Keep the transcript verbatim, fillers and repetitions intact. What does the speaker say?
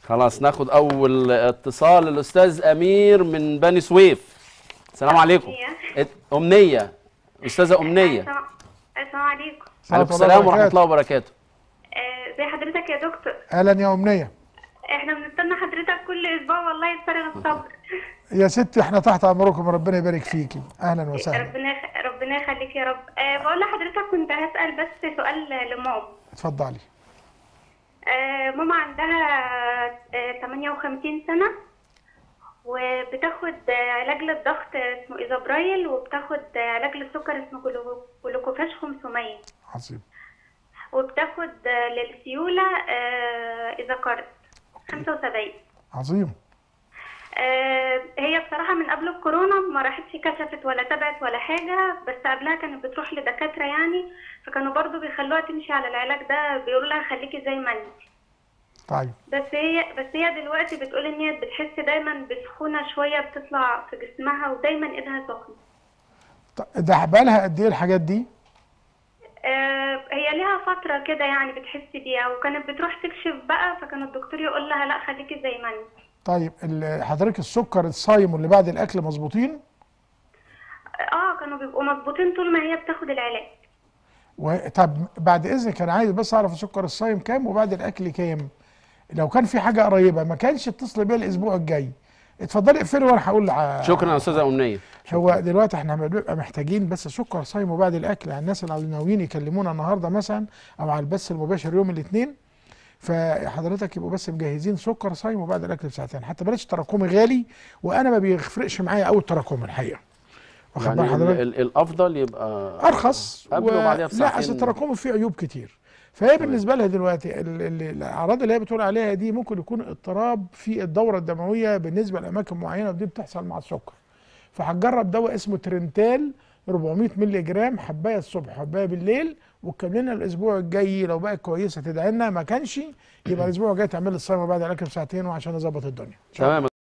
خلاص ناخد اول اتصال. الاستاذ امير من بني سويف. السلام عليكم. امنيه. استاذه امنيه. السلام عليكم. عليكم السلام ورحمه الله وبركاته. ازي حضرتك يا دكتور؟ اهلا يا امنيه. احنا بنستنى حضرتك كل اسبوع والله بفارغ الصبر. يا ستي احنا تحت امركم، ربنا يبارك فيكي. اهلا وسهلا. ربنا يخ... ربنا يخليك يا رب. أه بقول لحضرتك كنت هسال بس سؤال لماما. اتفضلي. أه ماما عندها أه ثمانية وخمسين سنه، وبتاخد علاج للضغط اسمه ايزابرايل، وبتاخد علاج للسكر اسمه جلوكوفاش خمسمية. عظيم. وبتاخد للسيوله أه ايزاكارد خمسة وسبعين. عظيم. آه هي بصراحة من قبل الكورونا ما راحتش كشفت ولا تابعت ولا حاجة، بس قبلها كانت بتروح لدكاترة يعني، فكانوا برضو بيخلوها تمشي على العلاج ده، بيقولوا لها خليكي زي ما انت. طيب. بس هي بس هي دلوقتي بتقول ان هي بتحس دايما بسخونة شوية بتطلع في جسمها، ودايما ايدها سخنة. ده بقالها قد ايه الحاجات دي؟ آه هي ليها فترة كده يعني بتحس بيها، وكانت بتروح تكشف بقى، فكان الدكتور يقول لها لا خليكي زي ما انت. طيب حضرتك السكر الصايم واللي بعد الاكل مظبوطين؟ اه كانوا بيبقوا مظبوطين طول ما هي بتاخد العلاج. و... طب بعد اذنك انا عايز بس اعرف السكر الصايم كام وبعد الاكل كام؟ لو كان في حاجه قريبه ما كانش اتصل بيا الاسبوع الجاي. اتفضلي اقفلي وانا هقول لع... شكرا يا استاذه امنيه. هو دلوقتي احنا بنبقى محتاجين بس سكر صايم وبعد الاكل، يعني الناس اللي ناويين يكلمونا النهارده مثلا او على البث المباشر يوم الاثنين، فحضرتك يبقوا بس مجهزين سكر صايم وبعد الاكل بساعتين، حتى بلاش تراكمي غالي، وانا ما بيفرقش معايا قوي التراكم الحقيقه. واخد بال حضرتك؟ يعني الافضل يبقى ارخص قبل و... وبعديها بساعتين. لا اصل التراكم فيه عيوب كتير، فهي بالنسبه لها دلوقتي الاعراض اللي هي بتقول عليها دي ممكن يكون اضطراب في الدوره الدمويه بالنسبه لاماكن معينه، ودي بتحصل مع السكر. فهتجرب دواء اسمه ترنتال أربعمية مللي جرام، حبايه الصبح حبايه بالليل، وتكملنا الاسبوع الجاي. لو بقت كويسه تدعي لنا، ما كانش يبقى الاسبوع الجاي تعمل لي الصيام بعد الاكل بساعتين وعشان اظبط الدنيا. تمام.